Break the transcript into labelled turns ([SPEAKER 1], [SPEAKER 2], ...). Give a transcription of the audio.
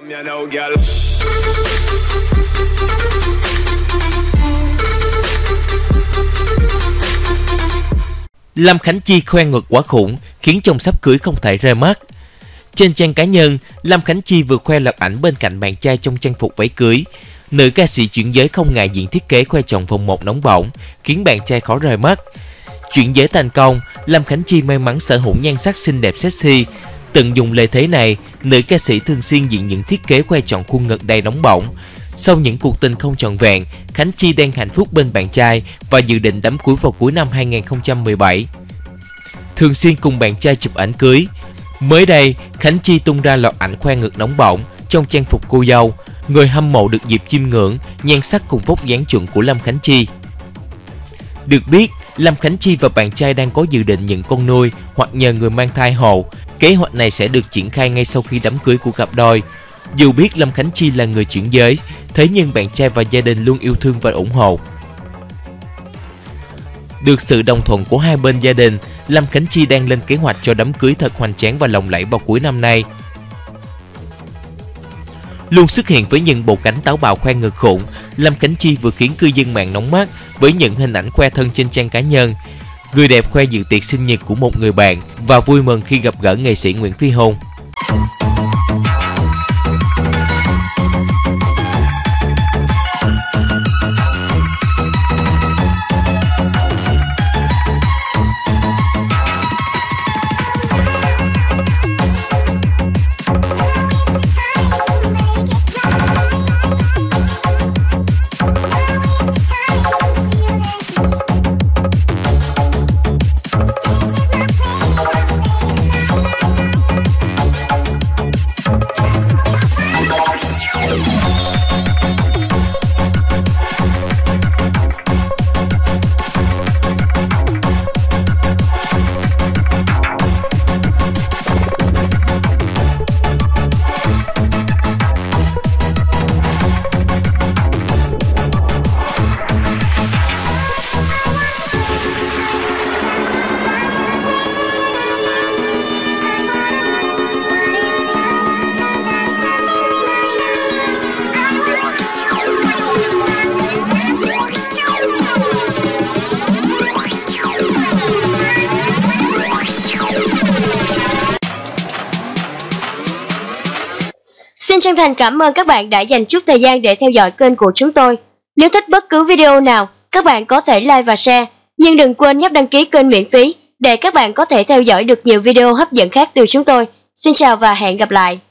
[SPEAKER 1] Lâm Khánh Chi khoe ngực quá khủng, khiến chồng sắp cưới không thể rời mắt. Trên trang cá nhân, Lâm Khánh Chi vừa khoe loạt ảnh bên cạnh bạn trai trong trang phục váy cưới. Nữ ca sĩ chuyển giới không ngại diện thiết kế khoe chồng vòng một nóng bỏng, khiến bạn trai khó rời mắt. Chuyển giới thành công, Lâm Khánh Chi may mắn sở hữu nhan sắc xinh đẹp sexy. Tận dụng lợi thế này, nữ ca sĩ thường xuyên diện những thiết kế khoe trọn khuôn ngực đầy nóng bỏng. Sau những cuộc tình không trọn vẹn, Khánh Chi đang hạnh phúc bên bạn trai và dự định đám cưới vào cuối năm 2017. Thường xuyên cùng bạn trai chụp ảnh cưới. Mới đây, Khánh Chi tung ra loạt ảnh khoe ngực nóng bỏng trong trang phục cô dâu. Người hâm mộ được dịp chiêm ngưỡng nhan sắc cùng vóc dáng chuẩn của Lâm Khánh Chi. Được biết, Lâm Khánh Chi và bạn trai đang có dự định nhận con nuôi hoặc nhờ người mang thai hộ. Kế hoạch này sẽ được triển khai ngay sau khi đám cưới của cặp đôi. Dù biết Lâm Khánh Chi là người chuyển giới, thế nhưng bạn trai và gia đình luôn yêu thương và ủng hộ. Được sự đồng thuận của hai bên gia đình, Lâm Khánh Chi đang lên kế hoạch cho đám cưới thật hoành tráng và lộng lẫy vào cuối năm nay. Luôn xuất hiện với những bộ cánh táo bạo khoe ngực khủng, Lâm Khánh Chi vừa khiến cư dân mạng nóng mắt với những hình ảnh khoe thân trên trang cá nhân. Người đẹp khoe dự tiệc sinh nhật của một người bạn và vui mừng khi gặp gỡ nghệ sĩ Nguyễn Phi Hùng.
[SPEAKER 2] Xin chân thành cảm ơn các bạn đã dành chút thời gian để theo dõi kênh của chúng tôi. Nếu thích bất cứ video nào, các bạn có thể like và share, nhưng đừng quên nhấp đăng ký kênh miễn phí để các bạn có thể theo dõi được nhiều video hấp dẫn khác từ chúng tôi. Xin chào và hẹn gặp lại!